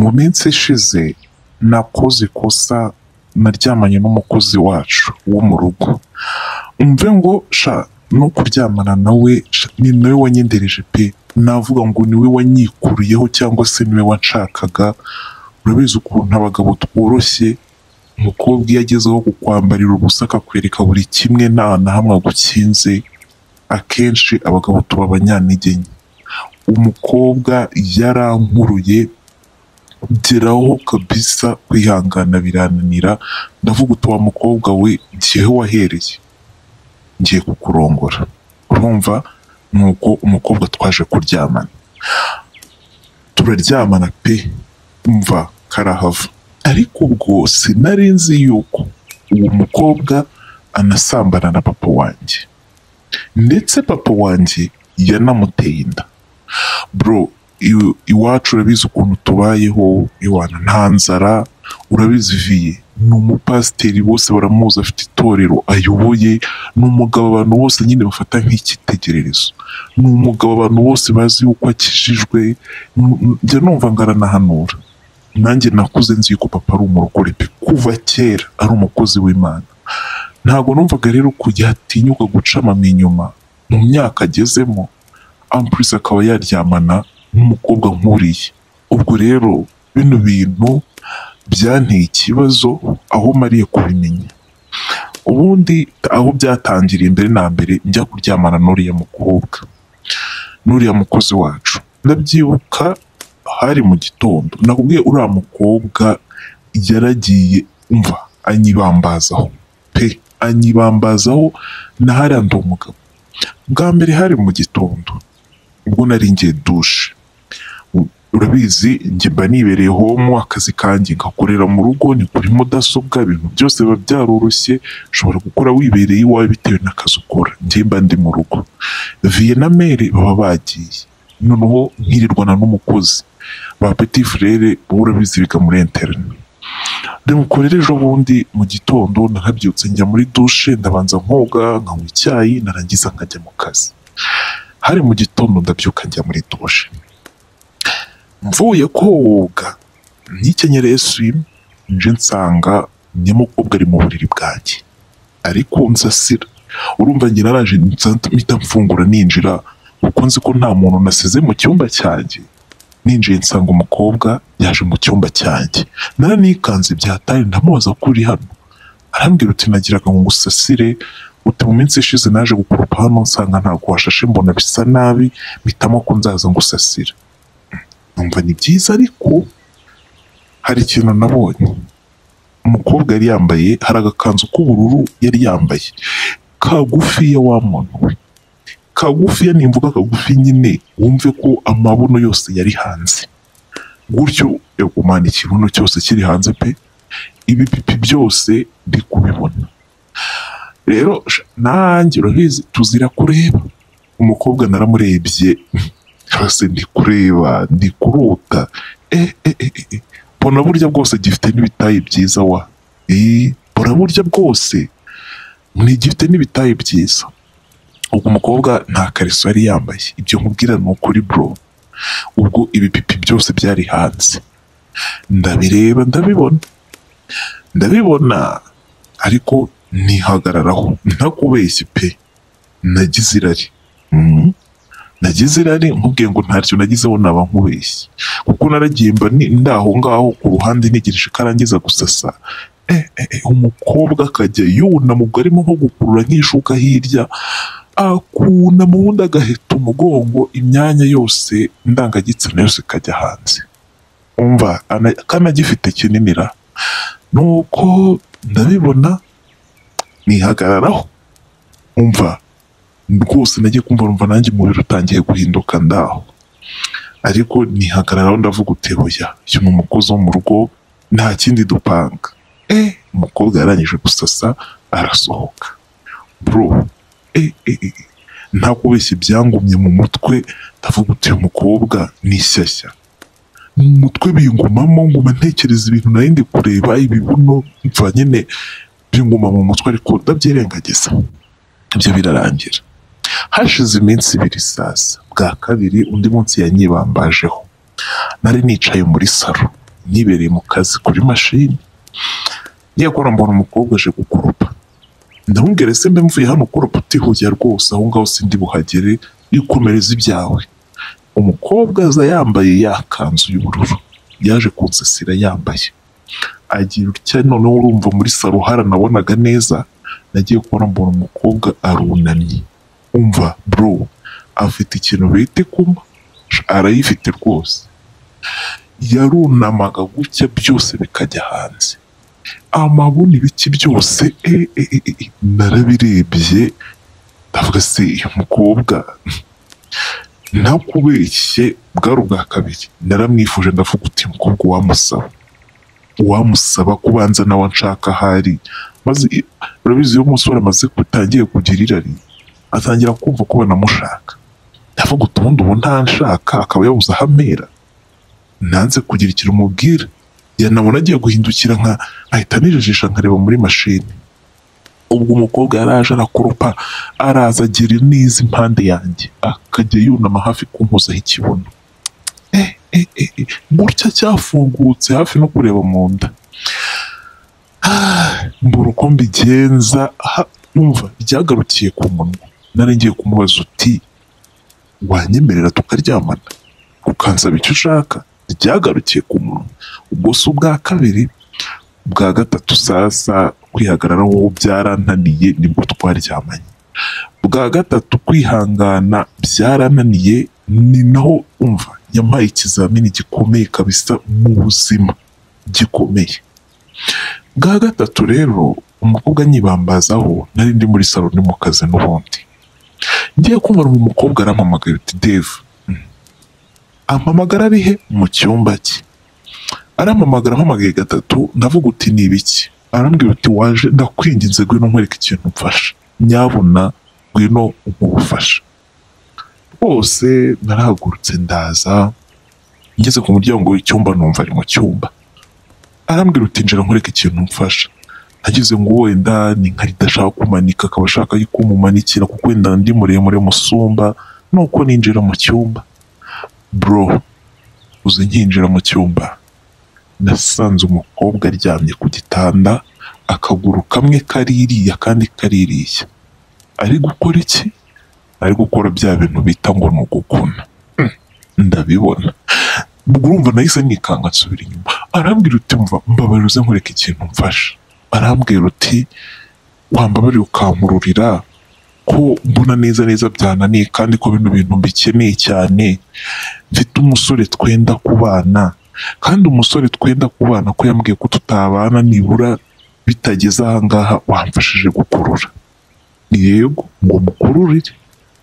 mu minsi ishize nakoze ikosa, naryamanye n'umukozi wacu wo mu rugo. Umve ngo no kuryamana nawe ni nawe wanyendereje pe, navuga ngo niwe wanyikuriyeho cyangwa se niwe wanshakaga. Urabizi ukuntu abagabo tworoshye, umukobwa iyo agezeho kukwambarira ubusa akakwereka buri kimwe nta na hamwe agukinze, akenshi abagabo tuba abanyantege nke. Umukobwa yarankuruye geraho kabisa, kwihangana birananira. Ndavuga uti wa mukobwa we, njyewe wahereye ngiye kukurongora. Urumva, nuko umukobwa twaje kuryamana, turaryamana pe, umva karahava. Ariko ubwo sinari nzi yuko uwo mukobwa anasambana na papa wanjye, ndetse papa wanjye yanamuteye inda. Bro, iwacu urabizi ukuntu tubayeho, iwana nta nzara. Urabizi Viye ni umupasiteri, bose baramuzi, afite itorero ayoboye. Ni umugabo abantu bose nyine bafata nk'icyitegererezo. Ni umugabo abantu bose bazi yuko akijijwe. Njya numva ngaranahanura. Nanjye nakuze nzi yuko papa ari umurokore pe, kuva kera ari umukozi w'Imana. Ntabwo numvaga rero kujya atinyuka gucamama inyuma mu myaka agezemo, ampurisi akaba yaryamana n'umukobwa nkuriye. Ubwo rero bino bintu byanteye ikibazo aho mariye kubimenya. Ubundi aho byatangiriye, mbere na mbere njya kuryamana n'uriya mukobwa, n'uriya mukozi wacu, ndabyibuka hari mu gitondo. Nakubwiye uriya mukobwa yaragiye umva anyibambazaho pe, anyibambazaho na hariya ndi umugabo. Bwa mbere hari mu gitondo, ubwo nari ngiye dushe. Urabizi njye mba nibereye homo, akazi kanjye ngakorera mu rugo, ni kuri mudasobwa, ibintu byose biba byaroroshye, ushobora gukora wibereye iwawe bitewe n'akazi ukora. Njye mba ndi mu rugo, Viye na Mere baba bagiye, noneho nkirirwana n'umukozi. Ba petit frere bo urabizi biga muri internet. Demukorera ejo bundi mu gitondo narabyutse njya muri dushe, ndabanza nkoga, nkanywa icyayi, narangiza nkajya mu kazi. Hari mu gitondo ndabyuka njya muri dushe, mvuye koga nikenyereye swim, nje nsanga nyamukobwa ari mu buriri bwanjye ariko nsasira. Urumva njye naraje mpita mfungura ninjira, kuko nzi ko nta muntu nasize mu cyumba cyanjye. Ninjiye nsanga umukobwa yaje mu cyumba cyanjye, naranikanze byatari, ndamubaza ko uri hano. Arambwira uti nagiraga ngo ngusasire, uti mu minsi ishize naje gukoropa hano nsanga ntabwo washashe, mbona bisa nabi, mpitamo ko nzaza ngusasira. Numva ni byiza, ariko hari ikintu nabonye. Umukobwa yari yambaye, hari agakanzu k'ubururu yari yambaye kagufiya, wa muntu we, kagufiya. Nimvuga kagufi nyine wumve ko amabuno yose yari hanze gutyo. Yagumana ikibuno cyose kiri hanze pe, ibipipi byose ndi kubibona. Rero nanjye urabizi tuzira kureba. Umukobwa naramurebye hose, ndi kureba, ndi kurota. Mbona burya bwose gifite n'ibitayi byiza wa. Mbona burya bwose ni gifite n'ibitayi byiza. Ubwo umukobwa nta kariso yari yambaye, ibyo nkubwira ni ukuri bro. Ubwo ibipipi byose byari hanze, ndabireba, ndabibona, ariko nihagararaho ntakubeshye pe, nagize irari. Nagize irari, nkubwiye ngo ntacyo nagizeho naba nkubeshye, kuko naragiye mba ndaho ngaho ku ruhande ntegereje ko arangiza gusasa. Umukobwa akajya yunama, ubwo arimo nko gukurura nk'ishuka hirya, akunama ubundi agaheta umugongo, imyanya yose ndangagitsina yose ikajya hanze. Umva kanagifite kininira. Nuko ndabibona nihagararaho, umva rwose nagiye kumva, numva nanjye umubiri utangiye guhinduka ndaho, ariko nihagararaho ndavuga uti oya, uyu ni umukozi wo mu rugo, nta kindi dupanga. Umukobwa yarangije gusasa arasohoka bro. Nta kubeshya byangumye mu mutwe, ndavuga uti uyu mukobwa ni shyashya. Mu mutwe bingumamo, nguma ntekereza ibintu nari ndi kureba, ibibuno mva nyine binguma mu mutwe, ariko ndabyirengagiza. Ibyo birarangira. Hashize iminsi ibiri sasa, bwa kabiri undi munsi yanyibambajeho. Nari nicaye muri salo, nibereye mu kazi kuri mashini, ngiye kubona mbona umukobwa aje gukoropa, ndamubwira ese mbe mvuye hano ukoropa utihuye rwose aho ngaho sindi buhagere, ikomereza ibyawe. Umukobwa aza yambaye ya kanzu y'ubururu, yaje kunsasira yambaye, agira utya noneho urumva muri saro haranabonaga neza, nagiye kubona mbona umukobwa arunamye, umva bro afite ikintu bita ikuma, arayifite rwose, yarunamaga gutya byose bikajya hanze, amabuni ibiki byose narabirebye ndavuga se uyu mukobwa ntakubeshye bwari ubwa kabiri naramwifuje, ndavuga uti mukobwa wamusaba kubanza nawe nshaka ahari, maze urabizi iyo umusore amaze kutangiye kugira irari atangira kumva ko banamushaka, ndavuga uti ubundi ubu ntanshaka akaba yabuze aho amera, nanze kugira ikintu umubwira, yanabona agiye guhindukira nkahita nijijisha nkareba muri mashini. Ubwo umukobwa yaraje arakoropa, araza agera neza impande yanjye akajya yunama hafi kumpozaho ikibuno, gutya cyafungutse hafi no kureba mu nda. Mbura uko mbigenza, umva ryagarukiye ku munwa, nari ngiye kumubaza uti wanyemerera tukaryamana ukansaba icyo ushaka, ryagarukiye ku munwa. Ubwo si ubwa kabiri, ubwa gatatu sasa kwihagararaho byarananiye nibwo twaryamanye. Bwa gatatu kwihangana byarananiye, ni naho umva yampaye ikizamini gikomeye kabisa mu buzima, gikomeye. Bwa gatatu rero umukobwa anyibambazaho, nari ndi muri salo ndi mu kazi n'ubundi, ngiye kumva umukobwa arampamagaye uti Dave, ampamagara ari he? Mu cyumba cye. Arampamagara ampamagaye gatatu, ndavuga uti ni ibiki? Arambwira uti waje ndakwinginze ngwino nkwereke ikintu mfasha, nyabuna ngwino umufasha. Rwose narahagurutse ndaza, ngeze ku muryango w'icyumba numva ari mu cyumba. Arambwira uti njira nkwereke ikintu mfasha. Nagize ngo wenda ni nka ridashaka kumanika, akaba ashaka kumumanikira kuko wenda ndi muremure musumba, nuko ninjira mu cyumba. Bro, uzi nkinjira mu cyumba nasanze umukobwa aryamye ku gitanda, akaguru kamwe kaririya kandi kaririya. Ari gukora iki? Ari gukora bya bintu bita ngo ni ugukuna. Ndabibona. Ubwo urumva nahise nikanga nsubira inyuma. Arambwira uti mva mbabarira uze nkwereka ikintu mfasha. Arambwira uti wambabarira ukankururira ko mbona neza neza byananiye kandi ko bino bintu mbikeneye cyane, mfite umusore twenda kubana, kandi umusore twenda kubana ko yambwiye ko tutabana nibura bitageze aha ngaha, wamfashije gukurura. Yego ngo mukururire.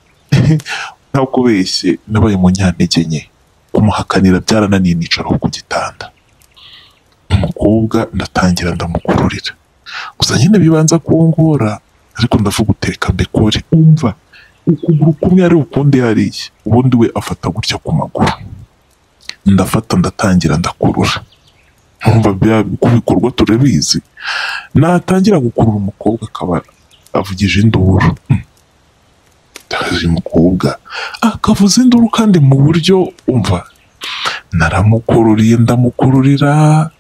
Nta kubeshye nabaye mu nyantege nke, kumuhakanira byarananiye, nicaraho ku gitanda. Umukobwa ndatangira ndamukururira, gusa nyine bibanza kungora, ariko ndavuga uteka mbikore. Umva ukuguru kumwe ari ukundi hariya, ubundi we afata gutya ku maguru, ndafata ndatangira ndakurura. Umva kubikorwa turabizi, natangira gukurura umukobwa akaba avugije induru. Uyu mukobwa akavuza induru kandi mu buryo, umva naramukururiye ndamukururira.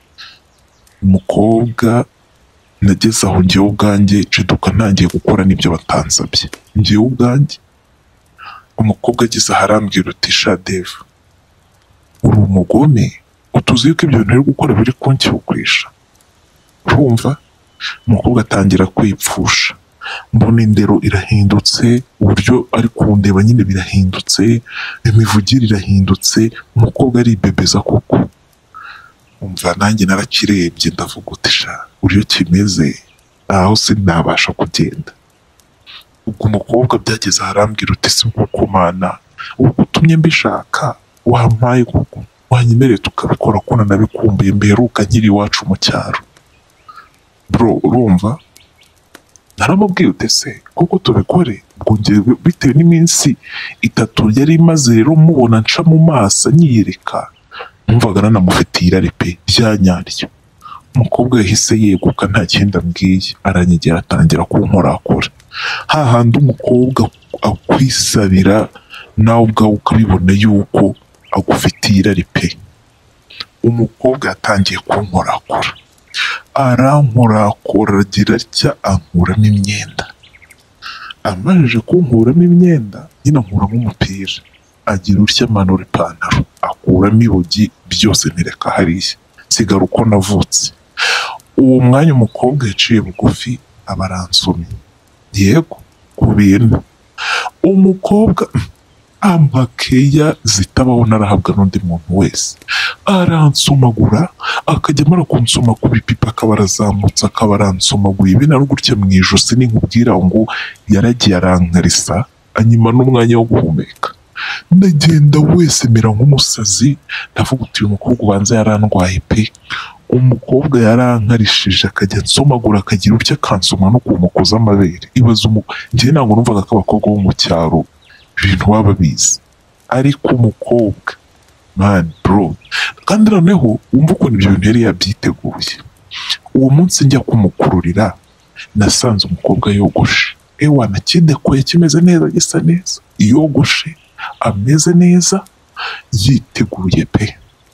Umukobwa nageze aho njyewe ubwanjye ciduka ntangiye gukora n'ibyo batansabye njyewe ubwanjye. Umukobwa ageze aho arambwira uti sha Dave, uri umugome, utuzi yuko ibyo bintu uri gukora biri kunshyukwisha. Urumva? Umukobwa atangira kwipfusha, mbona indero irahindutse, uburyo ari kundeba nyine birahindutse, imivugire irahindutse, umukobwa aribebeza koko. Umva nanjye narakirebye ndavuga uti sha uburyo kimeze aho sinabasha kugenda. Ubwo umukobwa byageze arambwira uti si kuko mana uko utumye mbishaka wampaye kuko wanyemereye tukabikora ko nanabikumbuye mberuka nkiri iwacu mu cyaro. Bro, urumva? Naramubwiye uti se kuko tubikore, bwongewe bitewe n'iminsi 3 yari imaze rero mubona nca mu maso anyiyereka, numvaga nanamufitiye irari pe ryanyaryo. Umukobwa yahise yeguka nta kindi ambwiye, aranyegera atangira kunkorakora. Hahandi umukobwa akwisabira nawe ubwawe ukabibona yuko agufitiye irari pe. umukobwa yatangiye kunkorakora, arankorakora agira atya ankuramo imyenda. Amajije kunkuramo imyenda nyine ankuramo umupira, agira utya amanura ipantaro, akuramo ibugi, byose ntereka hariya, nsigara uko navutse. Uwo mwanya umukobwa yaciye bugufi aba aransomye, yego ku bintu. Umukobwa amakeya zitabaho narahabwa n'undi muntu wese, aransomagura, akajya amara kunsoma ku bipipa, akaba arazamutse akaba aransomaguye ibi na gutya mu ijosi, ninkubwira ngo yaragiye arankarisa, anyima n'umwanya wo guhumeka. Ndagenda wese mera nk'umusazi, ndavuga uti uyu mukobwa ubanza yarandwaye pe. Umukobwa yarankarishije, akajya nsomagura, akagira utya akansoma no kumukoza amabere. Ibaze njye ntabwo numvaga ko abakobwa bo mu cyaro ibintu baba bizi, ariko umukobwa man bro. Kandi noneho wumva ukuntu ibyo bintu yari yabyiteguye. Uwo munsi njya kumukururira nasanze umukobwa yogoshe, ewana kidekoye kimeze neza, gisa neza, yogoshe ameze neza, yiteguye pe.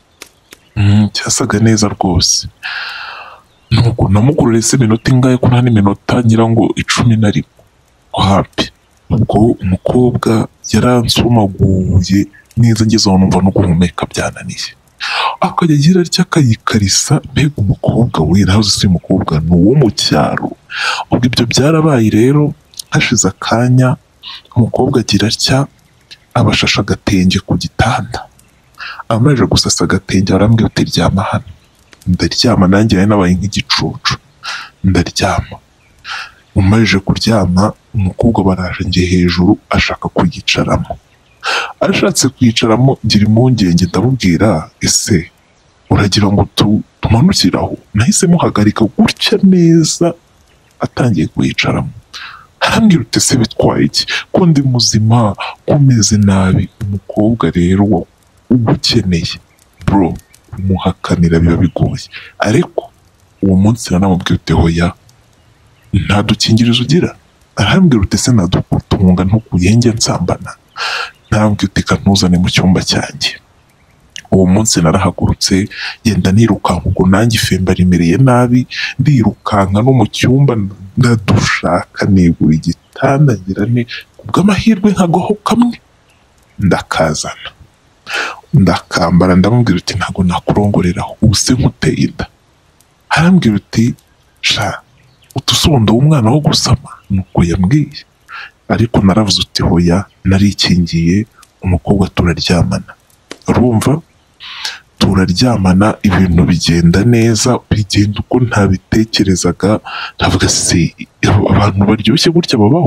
Cyasaga neza rwose. Nuko namukururiye se iminota ingahe, ko nta n'iminota ngira ngo 11 hapi. Ubwo umukobwa yaransomaguye neza, ngeze aho numva no guhumeka byananiye. Akajya agira atya akayikarisa, mbega umukobwa we, naho si umukobwa ni uwo mu cyaro. Ubwo ibyo byarabaye rero, hashize akanya umukobwa agira atya abashasha agatenge ku gitanda. Amaze gusasa agatenge arambwira uti ryama hano. Ndaryama, nanjye nari nabaye nk'igicucu, ndaryama. Umaze kuryama umukobwa baraje njye hejuru ashaka kuyicaramo. Ashatse kuyicaramo ngira impungenge, ndamubwira ese uragira ngo tumanukiraho? Nahise muhagarika gutya neza, atangiye kuyicaramo. Arambwira uti ese bitwaye iki ko ndi muzima, ko meze nabi? Umukobwa rero ugukeneye bro, umuhakanira biba bigoye. Ariko uwo munsi naramubwira uti hoya, nta dukingirizo ugira? Arambwira uti ese nadutunga ntukuyenge nsambana? Narambwira uti kantuzane mu cyumba cyanjye. Uwo munsi narahagurutse yenda nirukanka, ubwo nanjye ifemba rimereye nabi, ndirukanka no mu cyumba ndadushaka, negura igitanda ngira ne, kubw'amahirwe nkagaho kamwe ndakazana, ndakambara. Ndamubwira uti ntago nakurongoreraho, ubu se nkuteye inda? Arambwira uti sha utusondo w'umwana wo gusama? Nuko yambwiye. Ariko naravuze uti hoya, narikingiye umukobwa turaryamana. Urumva, turaryamana, ibintu bigenda neza, bigenda uko ntabitekerezaga. Ndavuga se abantu baryoshye gutya babaho?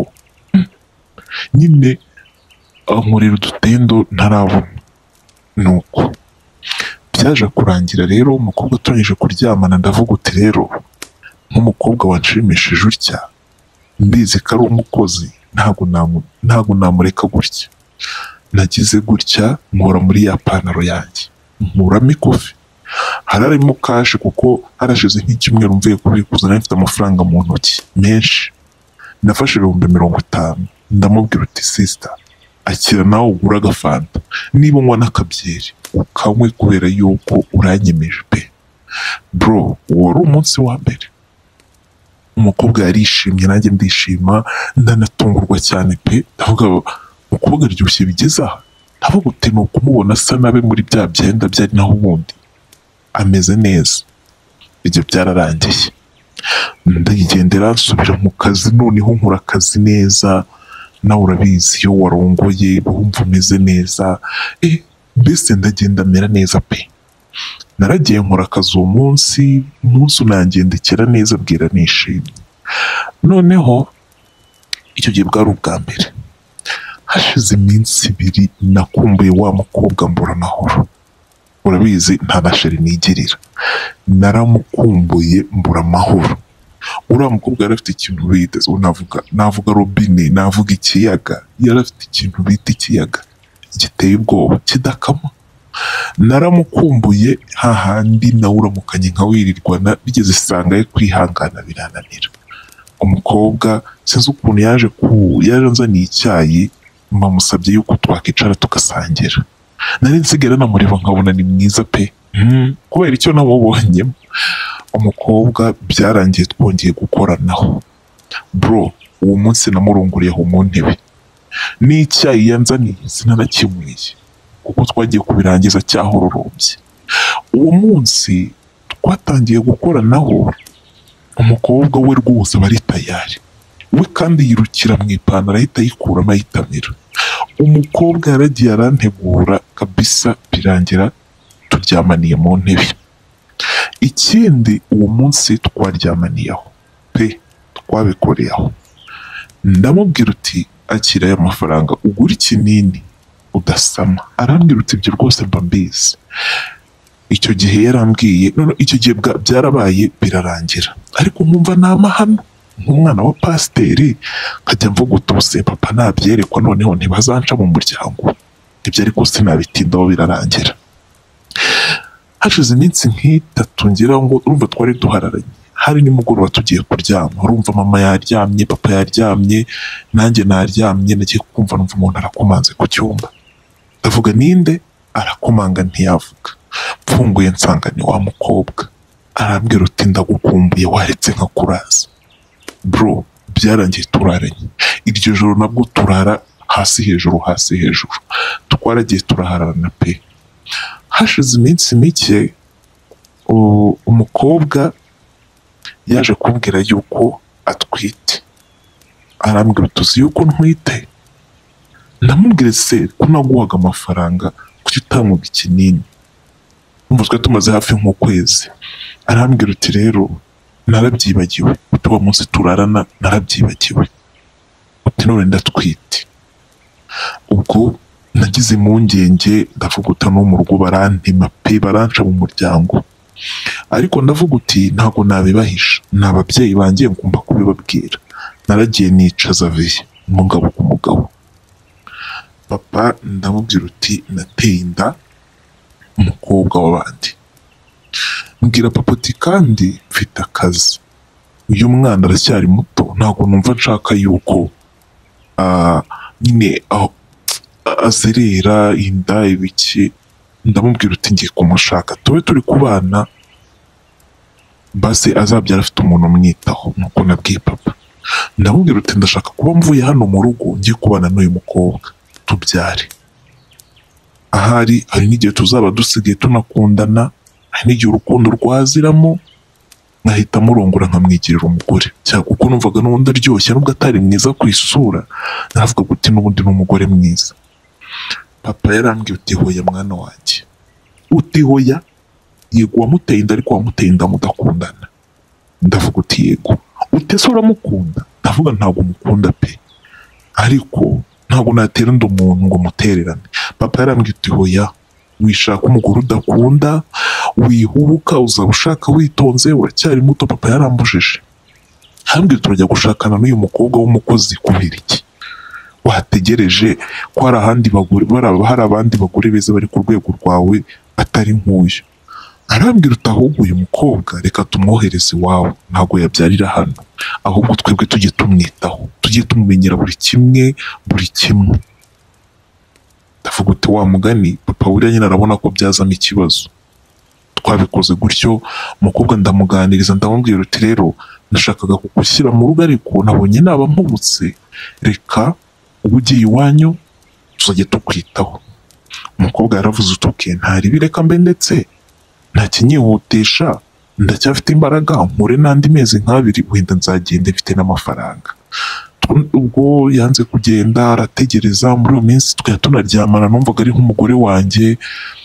Nyine ankorera udutendo ntarabona. Nuko byaje kurangira rero umukobwa turangije kuryamana, ndavuga uti rero nk'umukobwa wanshimishije utya, mbizi ko ari umukozi, ntago namureka gutya. Nagize gutya, nkora muri ya pantaro yanjye, nkuramo ikofi, hararimo kashi kuko harashize nk'icyumweru mvuye kubikuza, nari mfite amafaranga mu ntoki menshi. Nafashe 50,000. Ndamubwira uti sister, akira nawe ugura agafanta, niba unywa n'akabyeri ukanywe, kubera yuko uranyemeje pe. Bro, uwo wari umunsi wa mbere. Umukobwa yarishimye, nanjye ndishima, ndanatungurwa cyane pe. Ndavuga umukobwa aryoshye bigeze aha. Ndavuga uti ni ukumubona asa nabe muri bya byenda byari naho ubundi ameze neza. Ibyo byararangiye, ndayigendera nsubira mu kazi. Noneho nkora akazi neza, nawe urabizi iyo warongoye wumva umeze neza. Mbese ndagenda mera neza pe. Naragiye nkora akazi uwo munsi unangendekera neza, bwira nishimye. Noneho icyo gihe bwari ubwa mbere. Hashize iminsi 2 nakumbuye wa mukobwa mbura amahoro. Urabizi nta na sheri nigirira, naramukumbuye mbura amahoro. Uriya mukobwa yari afite ikintu bita, navuga robine, navuga ikiyaga. Yari afite ikintu bita ikiyaga giteye ubwoba, kidakama. Naramukumbuye hahandi nawe uramukanye nkawirirwana, bigeze isanga ye kwihangana birananira. Umukobwa sinzi ukuntu yaje anzaniye icyayi, mbamusabye yuko twakicara tugasangira. Nari nsigara namureba nkabona ni mwiza pe, kubera icyo namubonyemo umukobwa byarangiye twongeye gukoranaho bro. Uwo munsi namurunguriyeho mu ntebe n'icyayi yanzaniye sinanakinyweye kuko twagiye kubirangiza cyahororombye. Uwo munsi twatangiye gukoranaho, umukobwa we rwose bari tayari we kandi yirukira mu ipantaro ahita ayikuramo ayitamira. Umukobwa yaragiye arantegura kabisa birangira turyamaniye mu ntebe. Ikindi uwo munsi twaryamaniyeho pe, twabikoreyeho. Ndamubwira uti akira aya mafaranga ugura ikinini udasama. Arambwira uti ibyo rwose mba mbizi. Icyo gihe yarambwiye, none icyo gihe byarabaye birarangira, ariko nkumva ni amahano nk'umwana wa pasiteri nkajya mvuga utose papa nabyerekwa noneho ntibazanca mu muryango. Ibyo ariko sinabitindaho birarangira. Hashize iminsi nk'itatu ngira ngo urumva twari duhararanye, hari nimugoroba tugiye kuryama, urumva mama yaryamye, papa yaryamye, nanjye naryamye, nagiye kumva numva umuntu arakomanze ku cyumba. Ndavuga ninde? Arakomanga ntiyavuga. Mfunguye nsanga ni wa mukobwa. Arambwira uti ndagukumbuye waretse nkakuraza. Bro, byarangiye turaranye. Iryo joro nabwo turara hasi hejuru hasi hejuru. Twaragiye turaharana pe. Hashize iminsi mike umukobwa yaje kumbwira yuko atwite. Arambwira utuzi yuko ntwite? Ndamubwira se ko naguhaga amafaranga kuki utanguga ikinini? Umva twari tumaze hafi nk'ukwezi. Arambwira uti rero narabyibagiwe, uti uwo munsi turarana narabyibagiwe, uti none ndatwite. Ubwo nagize impungenge ndavuga uti no mu rugo barantema pe, baranca mu muryango. Ariko ndavuga uti ntabwo nabibahisha, ni ababyeyi banjye ngomba kubibabwira. Naragiye nicaza viye umugabo ku mugabo. Papa ndamubwira uti nateye inda umukobwa w'abandi. Mbwira papa uti kandi mfite akazi, uyu mwana aracyari muto, ntabwo numva nshaka yuko nyine azerera inda ibiki. Ndamubwira uti ngiye kumushaka tube turi kubana base azabyara afite umuntu umwitaho. Nuko nabwiye papa, ndamubwira uti ndashaka kuba mvuye hano mu rugo ngiye kubana n'uyu mukobwa tubyare. Ahari hari n'igihe tuzaba dusigaye tunakundana, hari n'igihe urukundo rwaziramo nkahita murongora nkamwigirira umugore, cyangwa kuko numvaga n'ubundi aryoshye nubwo atari mwiza ku isura, navuga uti n'ubundi ni umugore mwiza. Papa yarambwiye uti hoya mwana wanjye, uti hoya, yego wamuteye inda ariko wamuteye inda mudakundana. Ndavuga uti yego. Uti se uramukunda? Ndavuga ntabwo mukunda pe, ariko ntabwo natera undi umuntu ngo mutererane. Papa yarambwiye uti hoya, wishaka umugore udakunda, wihubuka, uzaba ushaka witonze, uracyari muto. Papa yarambujije, hambwira turajya gushakana n'uyu mukobwa w'umukozi kubera iki? Wategereje ko hari ahandi bagore, hari abandi bagore beza bari ku rwego rwawe atari nk'uyu. Arambwira uti ahubwo uyu mukobwa reka tumwohereze iwawe, ntabwo yabyarira hano, ahubwo twebwe tujye tumwitaho, tujye tumumenyera buri kimwe buri kimwe. Ndavuga uti wa mugani papa buriya nyine arabona ko byazamo ikibazo. Twabikoze gutyo, umukobwa ndamuganiriza, ndamubwira uti rero nashakaga kugushyira mu rugo ariko nabonye naba mpubutse, reka ubu ugiye iwanyu tuzajya tukwitaho. Umukobwa yaravuze uti okay, ntaribi reka mbe ndetse ntakinyihutisha, ndacyafite imbaraga, mpure n'andi mezi nk'abiri wenda nzagenda mfite n'amafaranga. Ubwo yanze kugenda arategereza, muri iyo minsi twari tunaryamana numvaga ari nk'umugore wanjye.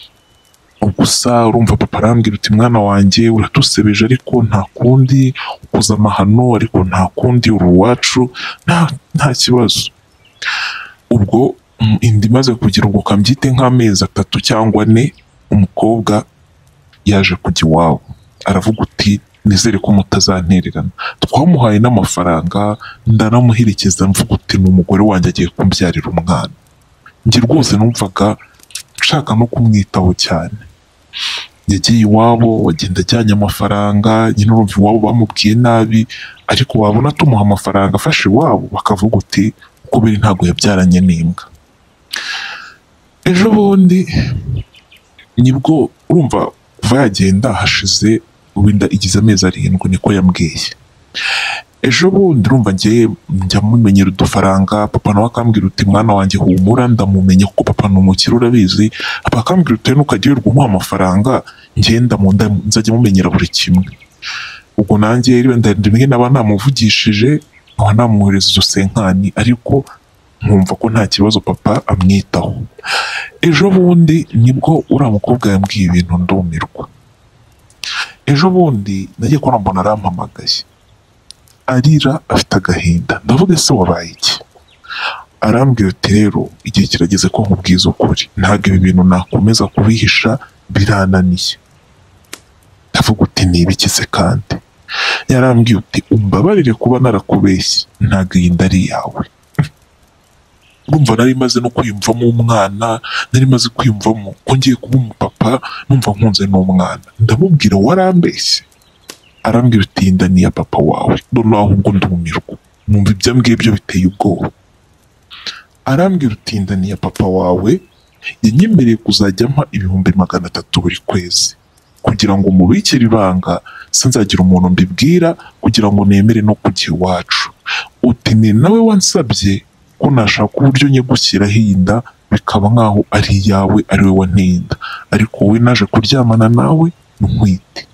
Gusa urumva papa arambwira uti mwana wanjye uratusebeje ariko nta kundi, ukoze amahano ariko nta kundi, uri uwacu nta kibazo. Ubwo indi maze kugira ngo kambyite nk'amezi 3 cyangwa 4, umukobwa yaje kujya iwabo. Aravuga uti nizere ko mutazantererana. Twamuhaye n'amafaranga, ndanamuherekeza, mvuga uti ni umugore wanjye agiye kumbyarira umwana. Njye rwose numvaga nshaka no kumwitaho cyane. Yagiye iwabo, wagenda ajyanye amafaranga, nyine urumva iwabo bamubwiye nabi, ariko wabona tumuha amafaranga afashe iwabo bakavuga uti kubera ntabwo yabyaranye n'imbwa. Ejo bundi nibwo urumva kuva yagenda hashize wenda igize amezi 7 niko yambwiye. Ejo bundi urumva njye njya mumenyera udufaranga, papa nawe akambwira uti mwana wanjye humura, ndamumenya kuko papa ni umukire urabizi. Papa akambwira uti ntukagirirwa umuha amafaranga, ngenda mu nda nzajya mumenyera buri kimwe. Ubwo nanjye wenda rimwe naba namuvugishije nkaba namwohereza izo senkani, ariko nkumva ko nta kibazo papa amwitaho. Ejo bundi nibwo uriya mukobwa yambwiye ibintu ndumirwa. Ejo bundi nagiye kubona mbona arampamagaye arira afite agahinda, ndavuga ese wabaye iki? Arambwira ati rero igihe kirageze ko nkubwiza ukuri, ntabwo ibi bintu nakomeza kubihisha, birananiye. Ndavuga uti ni ibiki se kandi? Yarambwiye uti umbabarire kuba narakubeshye, ntabwo iyi nda ari iyawe. Urumva nari maze no kwiyumvamo umwana, nari maze kwiyumvamo ko ngiye kuba umupapa, numva nkunze n'umwana. Ndamubwira warambeshye. Arambwira uti inda ni iya papa wawe. Noneho ahubwo ndumirwa, numva ibyo ambwiye byo biteye ubwoba. Arambwira uti inda ni iya papa wawe, yanyemereye kuzajya ampa 300 buri kwezi kugira ngo mubikire ibanga, sinzagira umuntu mbibwira kugira ngo nemere no kujya iwacu. Uti ni nawe wansabye ko nashaka uburyo nyegushyiraho iyi nda bikaba nkaho ari iyawe, ari we wanteye inda, ariko wowe naje kuryamana nawe ntwite.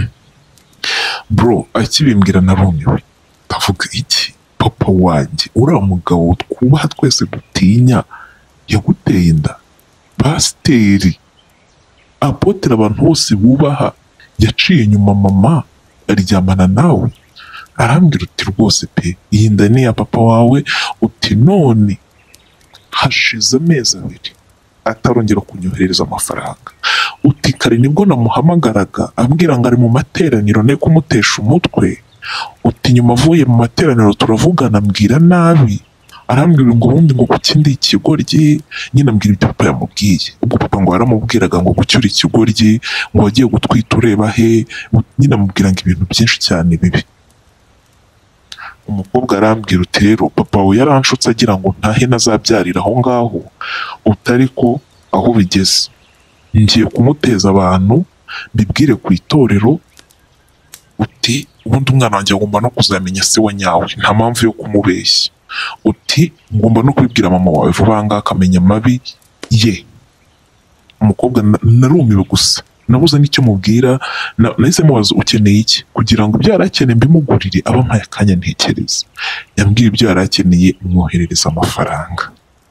Bro, akibimbwira narumiwe, ndavuga iki? Papa wanjye uriya mugabo twubaha twese dutinya yaguteye inda? Pasiteri, apotere abantu bose bubaha yaciye inyuma mama aryamana nawe? Arambwira uti rwose pe iyi nda ni iya papa wawe. Uti none hashize amezi 2 atarongera kunyoherereza amafaranga. Uti kare nibwo namuhamagaraga ambwira ngo ari mu materaniro ne kumutesha umutwe. Uti nyuma avuye mu materaniro turavugana ambwira nabi, arambwira ngo ubundi ngo kukindi ikigoryi. Nyine ambwira ibyo papa yamubwiye. Ubwo papa ngo yaramubwiraga ngo gucyura ikigoryi, ngo wagiye gutwita ureba he. Nyine amubwira ngo ibintu byinshi cyane bibi. Umukobwa arambwira uti rero papa we yaranshutse agira ngo ntahe nazabyarira aho ngaho, utari ko aho bigeze ngiye kumuteza abantu bibwire ku itorero. Uti ubundi umwana wanjye agomba no kuzamenya se wa nyawe, nta mpamvu yo kumubeshya. Uti ngomba no kubibwira mama wawe vuba ngaha akamenya amabi ye. Umukobwa narumiwe gusa nabuze n'icyo mubwira. Nahise mubaza ukeneye iki kugira ngo ibyo yarakeneye mbimugurire, abampaye akanya ntekereza. Yambwiye ibyo yarakeneye mwoherereza amafaranga.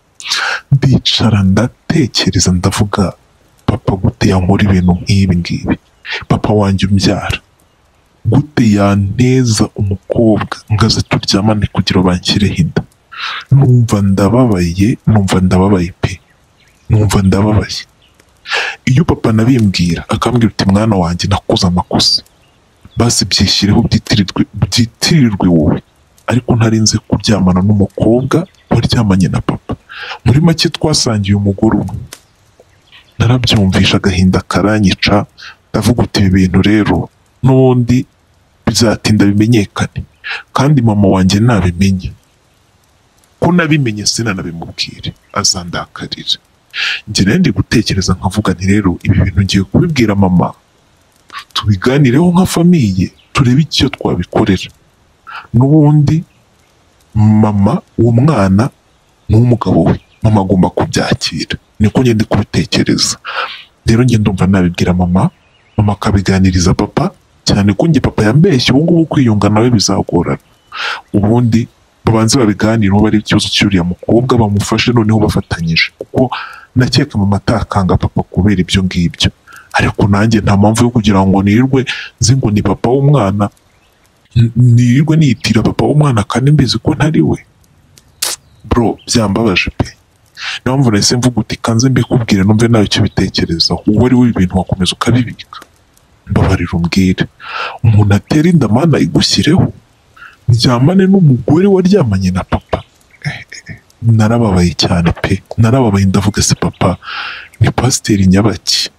Ndicara ndatekereza ndavuga papa gute yankora ibintu nk'ibi ngibi? Papa wanjye umbyara gute yaneza umukobwa ngaze turyamane kugira banshyireho inda? Numva ndababaye pe, numva ndababaye. Iyo papa nabimbwira akambwira uti mwana wanjye nakoze amakosa, basi byishyireho byitirirwe wowe, ariko ntarinze kuryamana n'umukobwa waryamanye na papa. Muri make twasangiye umugore umwe. Narabyumvisha agahinda karanyica, ndavuga uti ibi bintu rero n'ubundi bizatinda bimenyekane, kandi mama wanjye nabimenye ko nabimenye sinanabimubwire azandakarira. Njye rero ndi gutekereza nkavuga nti rero ibi bintu ngiye kubibwira mama, tubiganireho nka famiye, turebe icyo twabikorera. N'ubundi mama w'umwana n'umugabo we, mama agomba kubyakira. Niko njye ndi kubitekereza. Rero njye ndumva nabibwira mama, mama akabiganiriza papa, cyane ko njye papa yambeshye ubu ngubu kwiyunga nawe bizagorana. Ubundi babanze babiganireho bari ikibazo cy'uriya mukobwa bamufashe noneho bafatanyije, kuko nakeka mama atakanga papa kubera ibyo ngibyo. Ariko nanjye nta mpamvu yo kugira ngo nirirwe nzi ngo ni papa w'umwana, nirirwe niyitira papa w'umwana kandi mbizi ko ntari we. Bro, byambabaje pe. Niyo mpamvu nahise mvuga uti kanze mbikubwire numve nawe icyo bitekerezaho. Uwo ari we ibintu wakomeza ukabibika. Mbabarira umbwire, umuntu atera inda mana igushyireho, ryamane n'umugore waryamanye na papa? Narababaye cyane pe, narababaye. Ndavuga se papa ni pasiteri nyabaki?